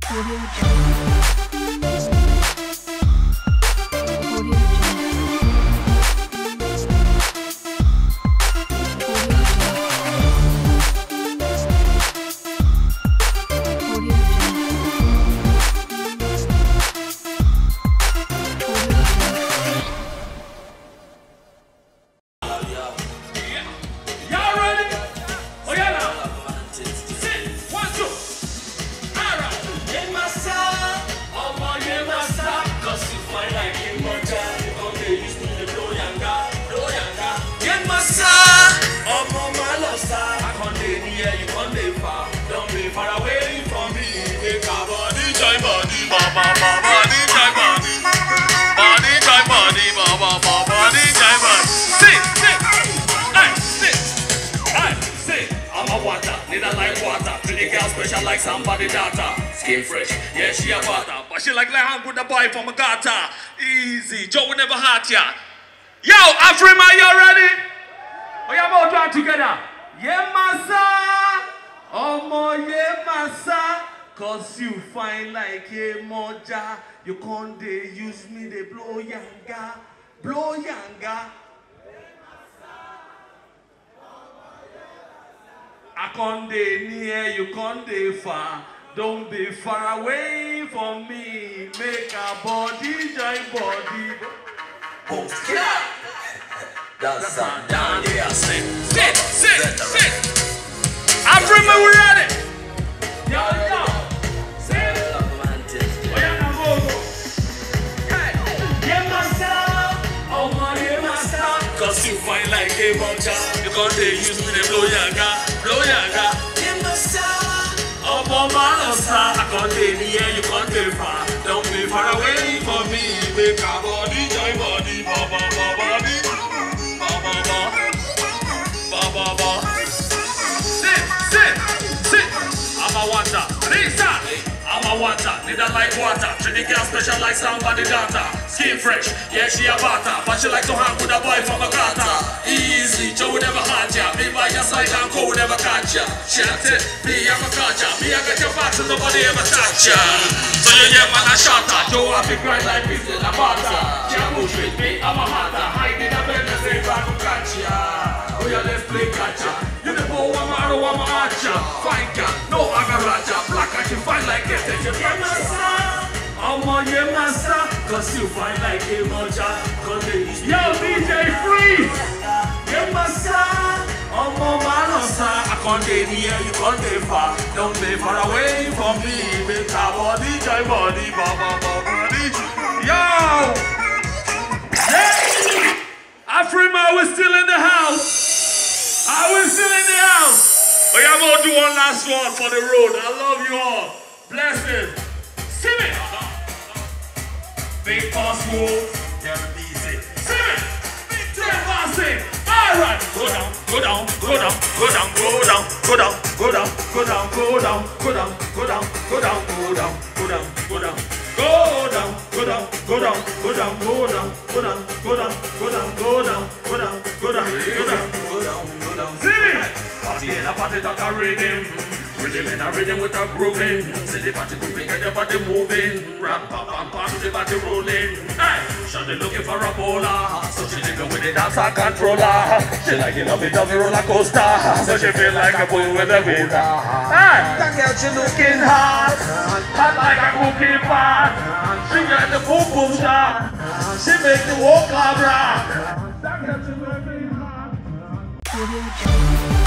Audio Jungle. Audio Special like somebody daughter, skin fresh, yeah she a butter, but she like hang with the boy from a gutter. Easy, Joe will never hurt ya. Yo, Afrima, you ready? We are all done together. Yeah, massa, oh my yeah massa, cause you fine like a moja. You can't they use me, they blow yanga, blow yanga. I can't be near, you can't be far. Don't be far away from me. Make a body join body. Oh, yeah. That's down here. Sit. Afrima, we ready? Yo. Sit. Oh, yeah, now go. Yeah, master. Oh, my, yeah, master. Cause you fine like a buncha. You can't use me, they blow yaga. Oh, mama, I can't be near, you can't be far. Don't be far away from me. Make a body, join body, Sit. I'm a water, Lisa. I'm a water, need a like water. Treat the girl special like somebody daughter. Skin fresh, yeah she a butter, but she like to hang with a boy from a gutter. Easy, Joe would never hurt ya. Me by your side and go would never catch ya. She a tip, me I'm a catcher. Me I get your back so nobody ever touch ya. So you yeah man a shatter. Joe have to grind like this in a butter. She a push with me, I'm a hatter. Hide in a bed and say I can catch ya. Oh yeah, let's play catcher. You the boy, I'm a archer. Fine cat, no agaraja. Black and you fine like it. Yeah master, I'm a yeah master. Cause you fine like a moja. Yo DJ Freeze. Yeah master, I'm a manosa. I can't be near, you can't be far. Don't be far away from me. Make a body, join body, body. Yo! Hey! Afrima was still in the house. I was still in the house. But I'm gonna do one last one for the road. I love you all. Blessings. See me. Big boss move. Never easy. See me. Big bossing. All right. Go down. See me. Party in a party that a rhythm. Rhythm in a rhythm with a grooving. See the party moving, get the party moving. Ram pam pam pam, the party rolling. Hey, Shawty looking for a bowler, so she living with the dancer controller. She like it lovey roller coaster, so she feel like a boy with a winner. Hey, that girl she looking hot, hot like a cookie pot. She got the boom boom shot, she make the whole club rock. That girl she looking hot. Audio Jungle.